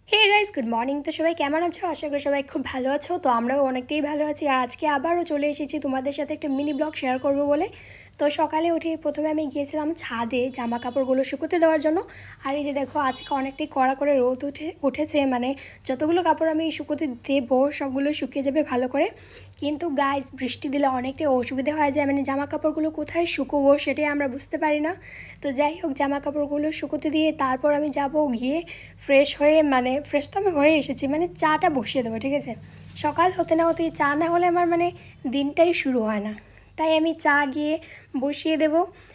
Hey guys, good morning. তো সবাই কেমন আছো? আশা করি সবাই খুব ভালো আছো। তো আমরাও অনেকটাই ভালো আছি। আর আজকে আবারও চলে এসেছি তোমাদের সাথে একটা মিনি ব্লগ শেয়ার করব বলে। তো সকালে উঠে প্রথমে আমি গিয়েছিলাম ছাদে জামা কাপড়গুলো শুকোতে দেওয়ার জন্য। আর এই যে দেখো, আজকে অনেকটাই কড়া করে রোদ উঠেছে, মানে যতগুলো কাপড় আমি শুকোতে দেবো সবগুলো শুকিয়ে যাবে ভালো করে। কিন্তু গাইস, বৃষ্টি দিলে অনেকটাই অসুবিধা হয়ে যায়, মানে জামা কাপড়গুলো কোথায় শুকোবো সেটাই আমরা বুঝতে পারি না। তো যাই হোক, জামা কাপড়গুলো শুকোতে দিয়ে তারপর আমি যাব গিয়ে ফ্রেশ হয়ে, মানে ফ্রেশ তো আমি হয়ে এসেছি, মানে চাটা বসিয়ে দেবো, ঠিক আছে। সকাল হতে না হতেই চা না হলে আমার মানে দিনটাই শুরু হয় না। তাই আমি চা গিয়ে বসিয়ে দেব।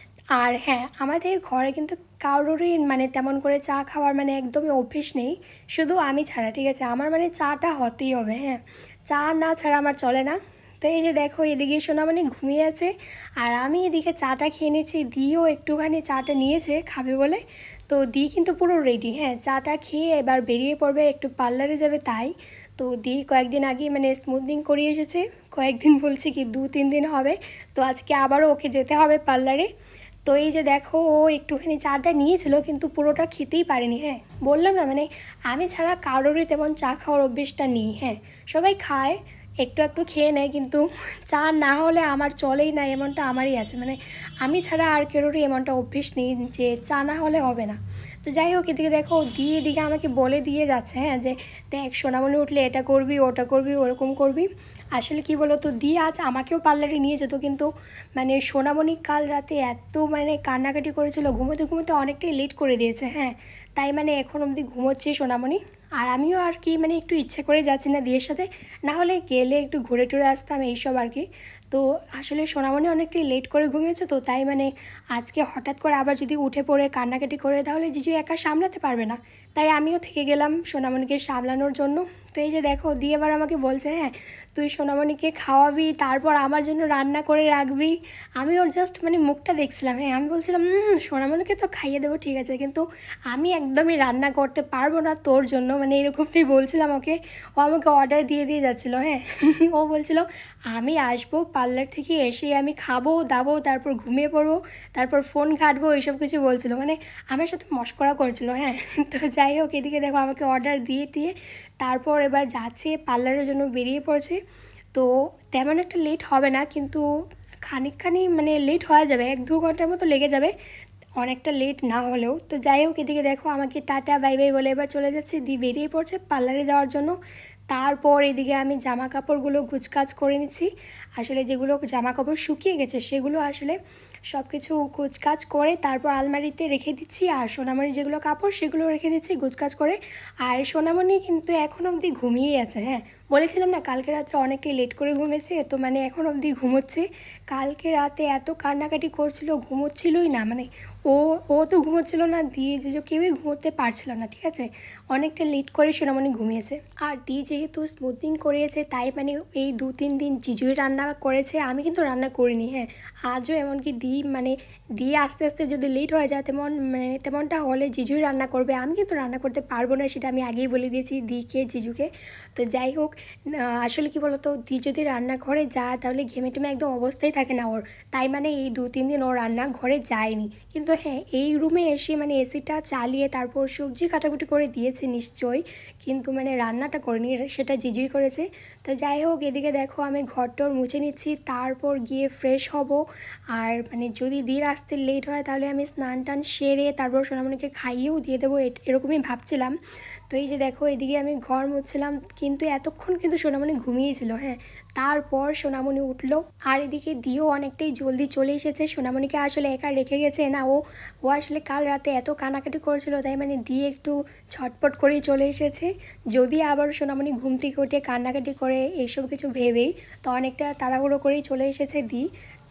আর হ্যাঁ, আমাদের ঘরে কিন্তু কারোরই মানে তেমন করে চা খাওয়ার মানে একদমই অভ্যেস নেই, শুধু আমি ছাড়া, ঠিক আছে। আমার মানে চাটা হতেই হবে, হ্যাঁ, চা না ছাড়া আমার চলে না। তো এই যে দেখো, এদিকে সোনামণি ঘুমিয়ে আছে আর আমি এদিকে চাটা খেয়ে নিয়েছি। দিও একটুখানি চাটা নিয়েছে খাবে বলে। তো দি কিন্তু পুরো রেডি, হ্যাঁ, চাটা খেয়ে এবার বেরিয়ে পড়বে, একটু পার্লারে যাবে তাই। তো দি কয়েকদিন আগে মানে স্মুথনিং করিয়ে এসেছে, কয়েকদিন বলছি কি 2-3 দিন হবে। তো আজকে আবারও ওকে যেতে হবে পার্লারে। তো এই যে দেখো, ও একটুখানি চাটা নিয়েছিল কিন্তু পুরোটা খেতেই পারেনি, হ্যাঁ। বললাম না, মানে আমি ছাড়া কারোরই তেমন চা খাওয়ার অভ্যেসটা নেই, হ্যাঁ। সবাই খায়, একটু একটু খেয়ে নেয়, কিন্তু চা না হলে আমার চলেই না, এমনটা আমারই আছে। মানে আমি ছাড়া আর কেউরই এমনটা অভ্যেস নেই যে চা না হলে হবে না। তো যাই হোক, এদিকে দেখো দিয়ে এদিকে আমাকে বলে দিয়ে যাচ্ছে, হ্যাঁ, যে দেখ সোনামণি উঠলে এটা করবি, ওটা করবি, ওরকম করবি। আসলে কি বলো তো, দিয়ে আজ আমাকেও পার্লারে নিয়ে যেত, কিন্তু মানে সোনামণি কাল রাতে এত মানে কান্নাকাটি করেছিল, ঘুমোতে ঘুমোতে অনেকটাই লেট করে দিয়েছে, হ্যাঁ। তাই মানে এখন অবধি ঘুমোচ্ছে সোনামণি। আর আমিও আর কি মানে একটু ইচ্ছে করে যাচ্ছি না দিয়ের সাথে, না হলে গেলে একটু ঘুরে টুরে আসতাম এইসব আর কি। তো আসলে সোনামণি অনেকটাই লেট করে ঘুমিয়েছে, তো তাই মানে আজকে হঠাৎ করে আবার যদি উঠে পড়ে কান্নাকাটি করে তাহলে জিজু একা সামলাতে পারবে না। তাই আমিও থেকে গেলাম সোনামণিকে সামলানোর জন্য। তো এই যে দেখো, দিয়ে এবার আমাকে বলছে, হ্যাঁ, তুই সোনামণিকে খাওয়াবি, তারপর আমার জন্য রান্না করে রাখবি। আমি ওর জাস্ট মানে মুখটা দেখছিলাম, হ্যাঁ, আমি বলছিলাম সোনামণিকে তো খাইয়ে দেবো, ঠিক আছে, কিন্তু আমি একদমই রান্না করতে পারবো না তোর জন্য, মানে এরকমটাই বলছিলাম ওকে। ও আমাকে অর্ডার দিয়ে দিয়ে যাচ্ছিলো, হ্যাঁ। ও বলছিল আমি আসবো পার্লার থেকে, এসে আমি খাবো দাবো, তারপর ঘুমিয়ে পড়বো, তারপর ফোন ঘাঁটবো, এইসব কিছু বলছিল, মানে আমার সাথে মশকরা করছিল, হ্যাঁ। তো যাই হোক, এদিকে দেখো আমাকে অর্ডার দিয়ে দিয়ে তারপর এবার যাচ্ছে পার্লারের জন্য বেরিয়ে পড়ছে। তো তেমন একটা লেট হবে না, কিন্তু খানিকখানি মানে লেট হয়ে যাবে, 1-2 ঘন্টার মতো লেগে যাবে, অনেকটা লেট না হলেও। তো যাই হোক, এদিকে দেখো আমাকে টাটা বাই বাই বলে এবার চলে যাচ্ছে, দি বেরিয়ে পড়ছে পার্লারে যাওয়ার জন্য। তারপর এদিকে আমি জামা কাপড়গুলো গুছকাজ করে নিচ্ছি। আসলে যেগুলো জামা কাপড় শুকিয়ে গেছে সেগুলো আসলে সব কিছু গুছকাজ করে তারপর আলমারিতে রেখে দিচ্ছি, আর সোনামণির যেগুলো কাপড় সেগুলো রেখে দিচ্ছি গুছকাজ করে। আর সোনামণি কিন্তু এখন অবধি ঘুমিয়েই আছে, হ্যাঁ। বলেছিলাম না কালকে রাত্রে অনেকটাই লেট করে ঘুমেছে, তো মানে এখন অবধি ঘুমোচ্ছে। কালকে রাতে এত কান্নাকাটি করছিল, ঘুমোচ্ছিলই না, মানে ও ও তো ঘুমোচ্ছিল না, দিয়ে যে কেউই ঘুমোতে পারছিল না, ঠিক আছে। অনেকটা লেট করে সোনামণি ঘুমিয়েছে। আর দি যেহেতু স্মুথনিং করিয়েছে তাই মানে এই 2-3 দিন জিজুই রান্না করেছে, আমি কিন্তু রান্না করিনি, হ্যাঁ। আজও এমনকি দি মানে দিয়ে আস্তে আস্তে যদি লেট হয়ে যায় তেমনটা হলে জিজুই রান্না করবে, আমি কিন্তু রান্না করতে পারবো না, সেটা আমি আগেই বলে দিয়েছি দিকে জিজুকে। তো যাই হোক, আসলে কি বলতো, দি যদি রান্নাঘরে যায় তাহলে ঘেমে টেমে একদম অবস্থাই থাকে না ওর। তাই মানে এই 2-3 দিন ও রান্নাঘরে যায়নি। কিন্তু হ্যাঁ, এই রুমে এসে মানে এসিটা চালিয়ে তারপর সবজি কাটাকুটি করে দিয়েছে নিশ্চয়ই, কিন্তু মানে রান্নাটা করেনি, সেটা জিজুই করেছে। তো যাই হোক, এদিকে দেখো আমি ঘরটর মুছে নিচ্ছি, তারপর গিয়ে ফ্রেশ হব। আর মানে যদি দির আসতে লেট হয় তাহলে আমি স্নান টান সেরে তারপর সোনামণিকে খাইয়েও দিয়ে দেবো, এরকমই ভাবছিলাম। তো এই যে দেখো, এদিকে আমি ঘর মুছছিলাম, কিন্তু এতক্ষণ কিন্তু সোনামণি ঘুমিয়েছিল, হ্যাঁ। তারপর সোনামণি উঠলো, আর এদিকে দিও অনেকটাই জলদি চলে এসেছে। সোনামণিকে আসলে একা রেখে গেছে না, ও ও আসলে কাল রাতে এত কানাকাটি করেছিল, তাই মানে দিয়ে একটু ছটপট করেই চলে এসেছে। যদি আবার সোনামণি ঘুম থেকে উঠে কান্নাকাটি করে এইসব কিছু ভেবেই, তো অনেকটা তাড়াহুড়ো করেই চলে এসেছে দি।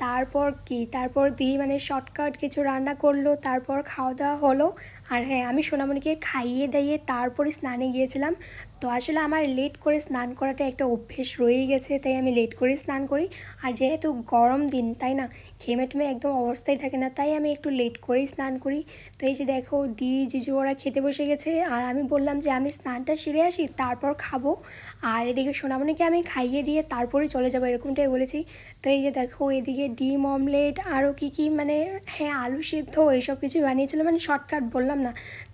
তারপর দি মানে শর্টকাট কিছু রান্না করলো, তারপর খাওয়া দাওয়া হলো। আর হ্যাঁ, আমি সোনামণিকে খাইয়ে দাইয়ে তারপরে স্নানে গিয়েছিলাম। তো আসলে আমার লেট করে স্নান করাটা একটা অভ্যেস রয়েই গেছে, তাই আমি লেট করে স্নান করি। আর যেহেতু গরম দিন তাই না, ঘেমে টেমে একদম অবস্থায় থাকে না, তাই আমি একটু লেট করেই স্নান করি। তো এই যে দেখো, দি জিজু ওরা খেতে বসে গেছে, আর আমি বললাম যে আমি স্নানটা সেরে আসি তারপর খাবো। আর এদিকে সোনামণিকে আমি খাইয়ে দিয়ে তারপরে চলে যাবো, এরকমটাই বলেছি। তো এই যে দেখো, এদিকে ডিম অমলেট আরও কী কী মানে হ্যাঁ, আলু সিদ্ধ এইসব কিছু বানিয়েছিল, মানে শর্টকাট বললাম না। তো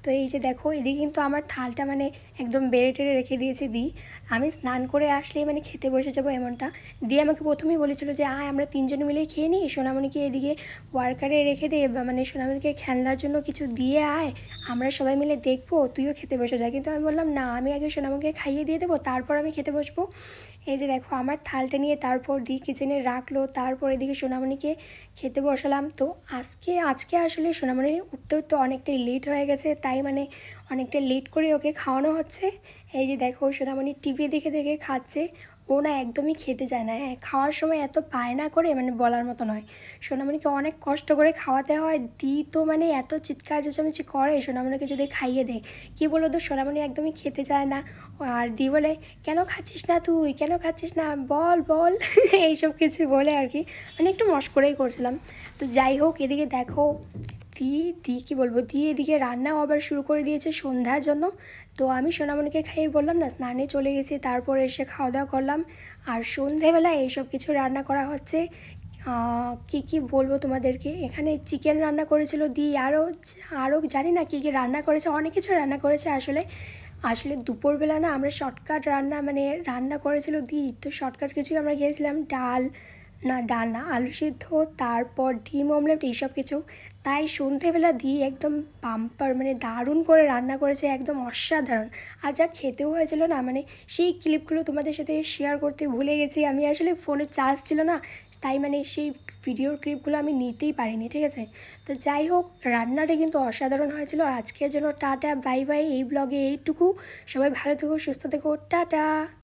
তো এই যে দেখো এদিকে কিন্তু আমার থালটা মানে একদম বেড়ে টেড়ে রেখে দিয়েছে আমি স্নান করে আসলেই মানে খেতে বসে যাবো এমনটা। আমাকে প্রথমেই বলেছিল যে আমরা তিনজনে মিলেই খেয়ে নিই, সোনামণিকে এদিকে ওয়ার্কারে রেখে দে, মানে সোনামণিকে খেলনার জন্য কিছু দিয়ে আয়, আমরা সবাই মিলে দেখবো, তুইও খেতে বসে যা। কিন্তু আমি বললাম না, আমি আগে সোনামণিকে খাইয়ে দিয়ে দেবো, তারপর আমি খেতে বসবো। এই যে দেখো আমার থালটা নিয়ে তারপর কিচেনে রাখলো, তারপর এদিকে সোনামণিকে খেতে বসালাম। তো আজকে আসলে সোনামণি উঠতে উঠতে অনেকটাই লেট হয়ে গেছে, তাই মানে অনেকটা লেট করে ওকে খাওয়ানো হচ্ছে। এই যে দেখো সোনামণি টিভি দেখে দেখে খাচ্ছে। ও না একদমই খেতে চায় না, হ্যাঁ খাওয়ার সময় এত বায়না করে মানে বলার মতো নয়। সোনামণিকে অনেক কষ্ট করে খাওয়াতে হয়, তো মানে এত চিৎকার চেঁচামেচি করে সোনামণিকে যদি খাইয়ে দেয়। কী বলো তো, সোনামণি একদমই খেতে চায় না। আর বলে, কেন খাচ্ছিস না তুই, কেন খাচ্ছিস না, বল বল এইসব কিছু বলে আর কি, মানে একটু মস্করেই করছিলাম। তো যাই হোক, এদিকে দেখো কী বলবো, এদিকে রান্নাও আবার শুরু করে দিয়েছে সন্ধ্যার জন্য। তো আমি সোনামণিকে খাইয়ে বললাম না স্নানে চলে গেছি, তারপর এসে খাওয়া দাওয়া করলাম। আর সন্ধেবেলায় এইসব কিছু রান্না করা হচ্ছে। কি বলবো তোমাদেরকে, এখানে চিকেন রান্না করেছিল আরও জানি না কী রান্না করেছে, অনেক কিছু রান্না করেছে। আসলে দুপুরবেলা না আমরা শর্টকাট রান্না করেছিল তো শর্টকাট কিছুই আমরা খেয়েছিলাম, ডাল না আলু সিদ্ধ, তারপর ডিম অমলেট, এইসব কিছু। তাই সন্ধেবেলা একদম বাম্পার মানে দারুণ করে রান্না করেছে, একদম অসাধারণ। আর যা খেতেও হয়েছিল না, মানে সেই ক্লিপগুলো তোমাদের সাথে শেয়ার করতে ভুলে গেছি। আমি আসলে ফোনে চার্জ ছিল না, তাই মানে সেই ভিডিওর ক্লিপগুলো আমি নিতেই পারিনি, ঠিক আছে। তো যাই হোক, রান্নাটা কিন্তু অসাধারণ হয়েছিল। আর আজকের জন্য টাটা বাই বাই, এই ব্লগে এইটুকু। সবাই ভালো থেকো, সুস্থ থেকো, টাটা।